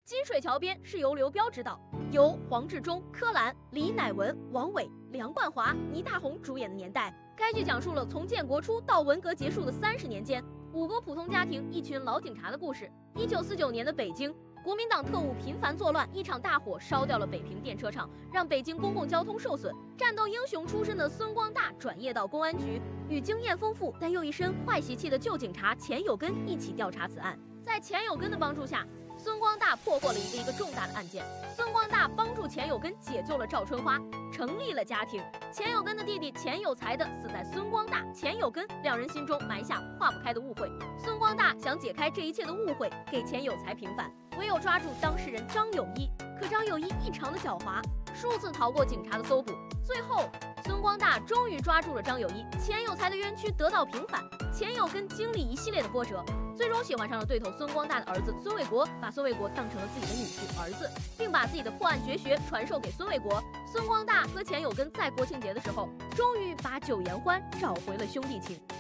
金水桥边是由刘彪执导，由黄志忠、柯蓝、李乃文、王伟、梁冠华、倪大红主演的年代。该剧讲述了从建国初到文革结束的30年间，5个普通家庭、一群老警察的故事。1949年的北京，国民党特务频繁作乱，一场大火烧掉了北平电车厂，让北京公共交通受损。战斗英雄出身的孙光大转业到公安局，与经验丰富但又一身坏习气的旧警察钱有根一起调查此案。在钱有根的帮助下，孙光大破获了一个重大的案件。孙光大帮助钱有根解救了赵春花，成立了家庭。钱有根的弟弟钱有才的死在孙光大、钱有根两人心中埋下化不开的误会。孙光大想解开这一切的误会，给钱有才平反，唯有抓住当事人张有一。可张有一异常的狡猾，数次逃过警察的搜捕。最后，孙光大终于抓住了张有一，钱有才的冤屈得到平反。钱有根经历一系列的波折，最终喜欢上了对头孙光大的儿子孙卫国，把孙卫国当成了自己的女婿儿子，并把自己的破案绝学传授给孙卫国。孙光大和钱有根在国庆节的时候，终于把酒言欢，找回了兄弟情。